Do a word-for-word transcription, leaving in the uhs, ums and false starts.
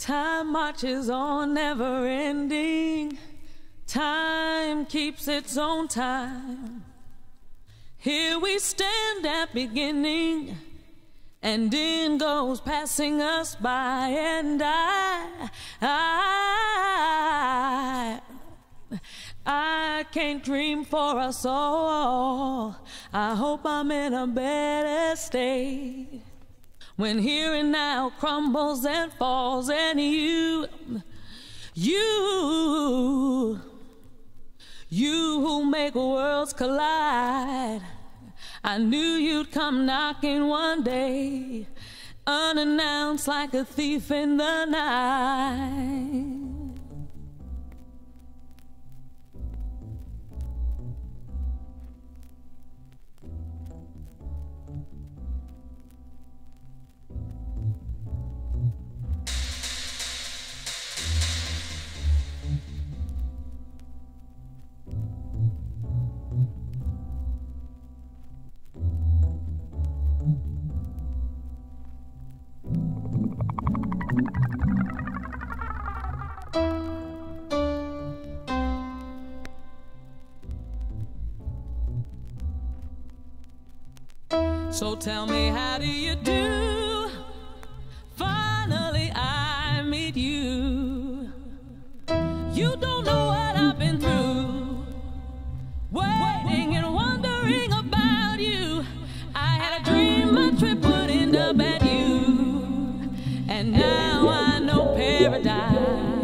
Time marches on, never ending. Time keeps its own time. Here we stand at beginning, and end goes passing us by. And I, I, I can't dream for us all. I hope I'm in a better state when here and now crumbles and falls, and you, you, you who make worlds collide. I knew you'd come knocking one day, unannounced like a thief in the night. So tell me, how do you do? Finally I meet you. You don't know what I've been through, waiting and wondering about you. I had a dream my trip would end up at you, and now I know paradise